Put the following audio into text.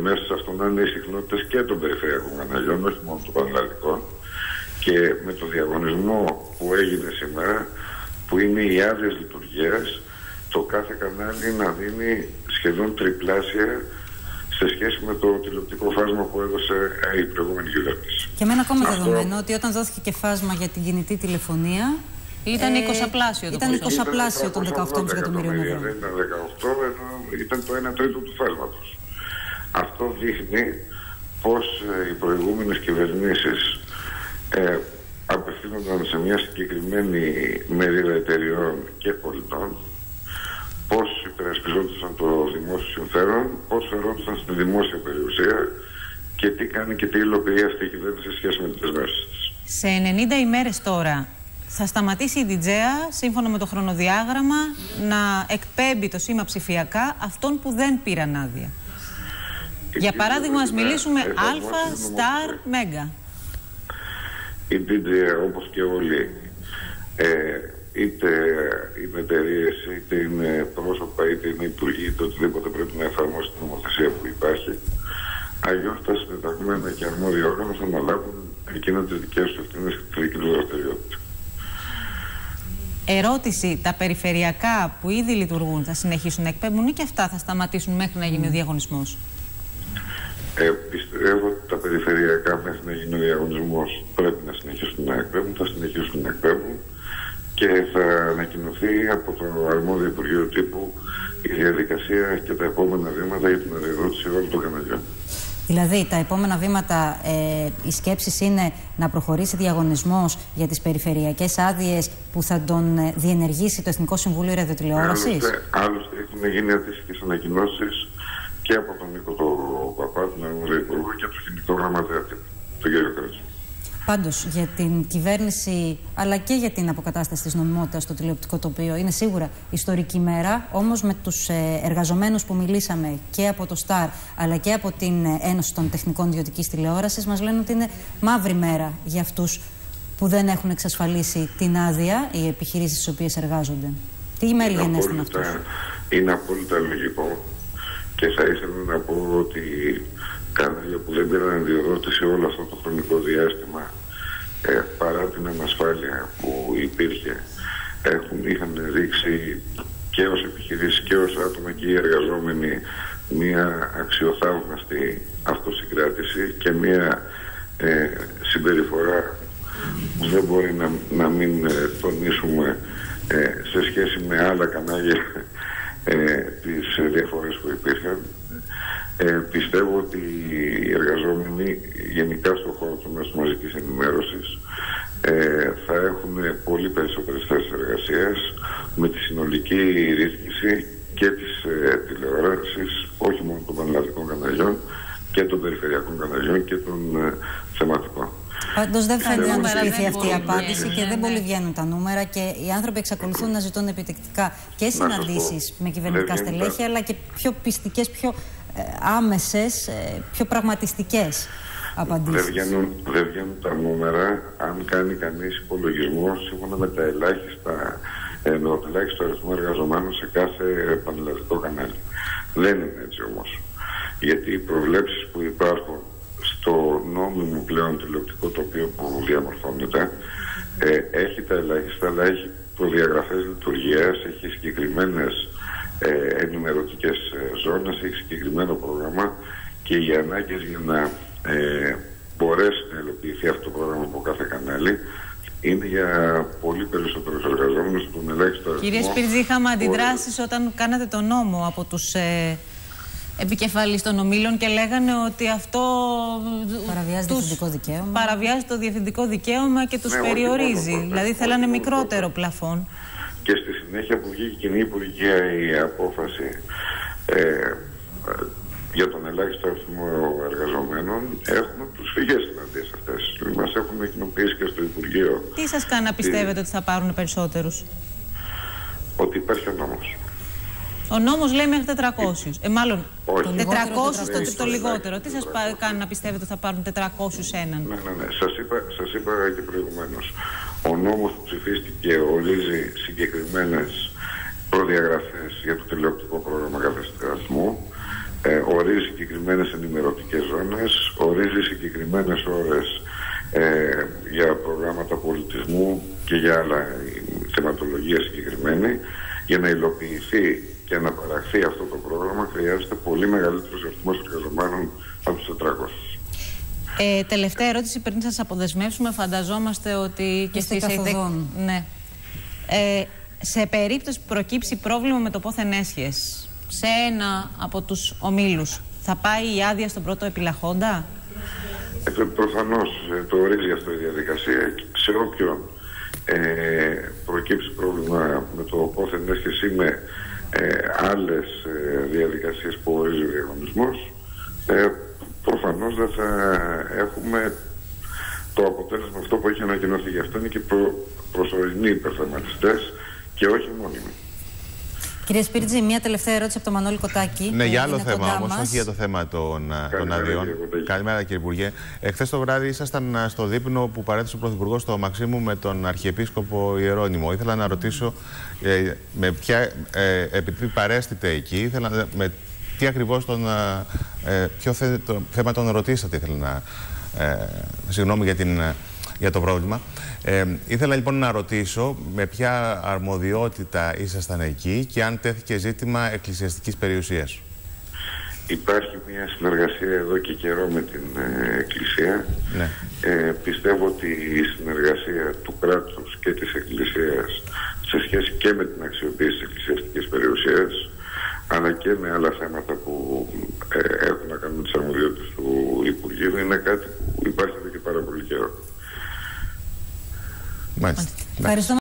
μέσα σε αυτό να είναι οι συχνότητες και των περιφερειακών καναλιών, όχι μόνο των πανελλαδικών. Και με το διαγωνισμό που έγινε σήμερα, που είναι οι άδειες λειτουργίας, το κάθε κανάλι να δίνει σχεδόν τριπλάσια σε σχέση με το τηλεοπτικό φάσμα που έδωσε η προηγούμενη κυβέρνηση. Και με ένα ακόμα δεδομένο ότι όταν δώθηκε και φάσμα για την κινητή τηλεφωνία, ήταν 20πλάσιο το ήταν 20πλάσιο των 18 εκατομμυρίων ευρώ. Δεν ήταν 18, ενώ ήταν το 1 τρίτο του φάσματος. Αυτό δείχνει πως οι προηγούμενες κυβερνήσεις απευθύνονταν σε μια συγκεκριμένη μερίδα εταιριών και πολιτών, πώς υπερασπιζόντουσαν το δημόσιο συμφέρον, πώς φερόντουσαν στη δημόσια περιουσία και τι κάνει και τι υλοποιεί αυτή η κυβέρνηση σε σχέση με τις δεσμεύσεις της. Σε 90 ημέρες τώρα θα σταματήσει η Ντιτζέα, σύμφωνα με το χρονοδιάγραμμα, να εκπέμπει το σήμα ψηφιακά αυτών που δεν πήραν άδεια. Για παράδειγμα, ας μιλήσουμε Αλφα, Σταρ, Μέγκα. Η Ντιτζέα, όπως και όλοι, είτε είναι εταιρείες, είτε είναι πρόσωπα, είτε είναι υπουργοί, είτε οτιδήποτε πρέπει να εφαρμόσει την νομοθεσία που υπάρχει. Αλλιώς τα συντεταγμένα και αρμόδια όργανα θα αναλάβουν εκείνα τις δικές τους ευθύνες και τη δική τους δραστηριότητα. Ερώτηση, τα περιφερειακά που ήδη λειτουργούν θα συνεχίσουν να εκπέμπουν ή και αυτά θα σταματήσουν μέχρι να γίνει ο διαγωνισμός? Πιστεύω ότι τα περιφερειακά μέχρι να γίνει ο διαγωνισμός πρέπει να συνεχίσουν να εκπέμπουν, θα συνεχίσουν να εκπέμπουν και θα ανακοινωθεί από το αρμόδιο Υπουργείο Τύπου η διαδικασία και τα επόμενα βήματα για την αδειοδότηση όλων των καναλιών. Δηλαδή, τα επόμενα βήματα, οι σκέψεις είναι να προχωρήσει διαγωνισμός για τις περιφερειακές άδειες που θα τον διενεργήσει το Εθνικό Συμβούλιο Ραδιοτηλεόρασης. Άλλωστε, έχουν γίνει αντίστοιχες ανακοινώσεις και από τον Νίκο Παπά, τον αρμόδιο υπουργό, και από το Γενικό Γραμματέα, τον κύριο Κράτση. Πάντως, για την κυβέρνηση αλλά και για την αποκατάσταση της νομιμότητας στο τηλεοπτικό τοπίο είναι σίγουρα ιστορική μέρα. Όμως με τους εργαζομένους που μιλήσαμε και από το ΣΤΑΡ αλλά και από την Ένωση των Τεχνικών Ιδιωτικής Τηλεόρασης μας λένε ότι είναι μαύρη μέρα για αυτούς που δεν έχουν εξασφαλίσει την άδεια, οι επιχειρήσεις στις οποίες εργάζονται. Τι μέλη γενέστην αυτούς? Είναι απόλυτα λογικό και θα ήθελα να πω ότι κανάλια που δεν πήραν αδειοδότηση όλο αυτό το χρονικό διάστημα, παρά την ανασφάλεια που υπήρχε, είχαν δείξει και ως επιχειρήσεις και ως άτομα και οι εργαζόμενοι μια αξιοθαύμαστη αυτοσυγκράτηση και μια συμπεριφορά που δεν μπορεί να μην τονίσουμε σε σχέση με άλλα κανάλια τις διαφορές που υπήρχαν. Πιστεύω ότι οι εργαζόμενοι γενικά στον χώρο του μέσου μαζικής ενημέρωσης θα έχουν πολύ περισσότερες θέσεις εργασίας με τη συνολική ρύθμιση και της τηλεόρασης, όχι μόνο των πανελλαδικών καναλιών και των περιφερειακών καναλιών και των θεματικών. Πάντως δεν φαίνεται να σπίθει αυτή η απάντηση και δεν πολύ βγαίνουν τα νούμερα και οι άνθρωποι εξακολουθούν να ζητούν επιτακτικά και συναντήσεις με κυβερνητικά στελέχη αλλά και πιο πιστικές, πιο άμεσες, πιο πραγματιστικές απαντήσεις. Δεν βγαίνουν τα νούμερα αν κάνει κανείς υπολογισμό σύμφωνα με τα ελάχιστα, με το ελάχιστο αριθμό εργαζομένων σε κάθε πανελλαδικό κανάλι. Δεν είναι έτσι όμως. Γιατί οι προβλέψεις που υπάρχουν στο νόμιμο πλέον τηλεοπτικό τοπίο που διαμορφώνεται έχει τα ελάχιστα, αλλά έχει προδιαγραφές λειτουργίας, έχει συγκεκριμένες ενημερωτικές ζώνες, έχει συγκεκριμένο πρόγραμμα και οι ανάγκες για να μπορέσει να υλοποιηθεί αυτό το πρόγραμμα από κάθε κανάλι είναι για πολύ περισσότερους εργαζόμενους που με ελάχιστο αριθμό. Κύριε Σπίρτζη, είχαμε αντιδράσεις όταν κάνατε τον νόμο από τους επικεφαλής των ομίλων και λέγανε ότι αυτό παραβιάζει το διευθυντικό δικαίωμα και τους περιορίζει. Δηλαδή θέλανε μικρότερο πλαφόν. Και στη συνέχεια που βγήκε κοινή υπουργική η απόφαση για τον ελάχιστο αριθμό εργαζομένων, έχουμε προσφυγές συναντήσεις αυτές. Μας έχουν κοινοποιήσει και στο Υπουργείο. Τι σας κάνει να πιστεύετε ότι θα πάρουν περισσότερους? Ότι υπάρχει ο νόμος. Ο νόμος λέει μέχρι 400. Μάλλον όχι. 400 το λιγότερο. Τι σας κάνει να πιστεύετε ότι θα πάρουν 401? Ναι. Σας είπα και προηγουμένως. Ο νόμος που ψηφίστηκε ορίζει συγκεκριμένες προδιαγραφές για το τηλεοπτικό πρόγραμμα κάθε σταθμού. ορίζει συγκεκριμένες ενημερωτικές ζώνες, ορίζει συγκεκριμένες ώρες για προγράμματα πολιτισμού και για άλλα θεματολογία συγκεκριμένη. Για να υλοποιηθεί και να παραχθεί αυτό το πρόγραμμα χρειάζεται πολύ μεγαλύτερος αριθμός εργαζομένων από τους 400. Τελευταία ερώτηση πριν σας αποδεσμεύσουμε. Φανταζόμαστε ότι και στις ναι. Σε περίπτωση που προκύψει πρόβλημα με το πόθεν έσχες σε ένα από τους ομίλους, θα πάει η άδεια στον πρώτο επιλαχόντα? Προφανώς το ορίζει αυτό η διαδικασία και σε όποιον προκύψει πρόβλημα με το πόθεν έσχες ή με άλλες διαδικασίες που ορίζει ο διαγωνισμός, προφανώς δεν θα έχουμε το αποτέλεσμα αυτό που έχει ανακοινωθεί. Γι' αυτό είναι και προσωρινοί υπερθεματιστές και όχι μόνιμοι. Κύριε Σπίρτζη, μια τελευταία ερώτηση από τον Μανώλη Κοτάκη. Ναι, για άλλο θέμα όμως, όχι για το θέμα των αδειών. Καλημέρα, κύριε Υπουργέ. Εχθές το βράδυ ήσασταν στο δείπνο που παρέθεσε ο Πρωθυπουργός στο Μαξίμου με τον Αρχιεπίσκοπο Ιερώνυμο. Ήθελα να ρωτήσω, επειδή παρέστητε εκεί, ήθελα με τι ακριβώς ποιο θέμα τον ρωτήσατε, ήθελα να... συγγνώμη για το πρόβλημα. Ήθελα λοιπόν να ρωτήσω με ποια αρμοδιότητα ήσασταν εκεί και αν τέθηκε ζήτημα εκκλησιαστικής περιουσίας. Υπάρχει μια συνεργασία εδώ και καιρό με την Εκκλησία. Ναι. Πιστεύω ότι η συνεργασία του κράτους και της Εκκλησίας σε σχέση και με την αξιοποίηση της εκκλησιαστικής περιουσίας, αλλά και με άλλα θέματα που έχουν να κάνουν με τις αρμοδιότητες του Υπουργείου, είναι κάτι που υπάρχει εδώ και πάρα πολύ καιρό. Μάλιστα. Ευχαριστώ.